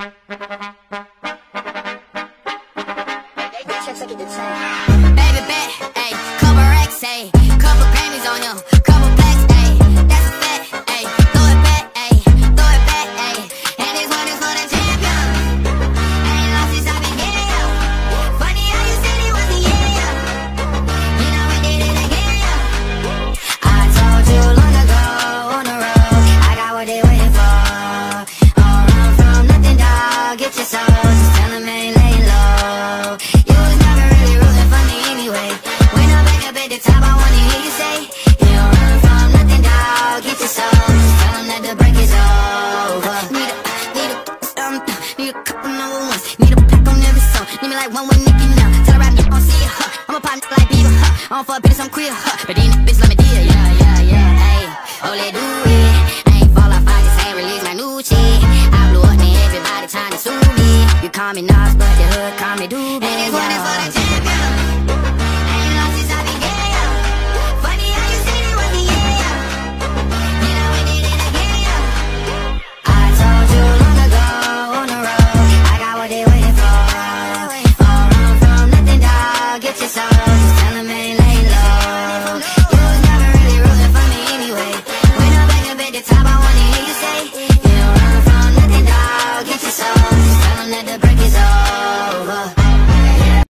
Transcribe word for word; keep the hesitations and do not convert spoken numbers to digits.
Baby bet, ayy, couple racks, ayy, couple Grammys on him, couple plaques, ayy, that's a fact, ayy, throw it back, ayy, throw it back, ayy, and this one is for the champion. Ain't lost since I've been here. Funny how you said it was a year. You know we did it again, yeah. I told you long ago on the road, I got what they waiting for. Don't run from nothing, dog. Get your soul, just tell them ain't laying low. You was never really rooting for me anyway. When I'm back up at the top, I wanna hear you say, you don't run from nothing, dog. Get your soul, just tell them that the break is over. Need a, need a, um, need a couple number ones. Need a pack on every song. Need me like one with Nicki now. Tell her rap, you gon' see it, huh. I'm a pop like Bieber, huh. I don't fuck bitches, I'm queer, huh. But then the bitch let me deal, yeah, yeah, yeah, ayy. Oh, let do it. I ain't fall off, I just ain't release my new shit. I blew up, and everybody trying to sue me. You call me Nas, but the hood call me Doobie. And this one is for the champion.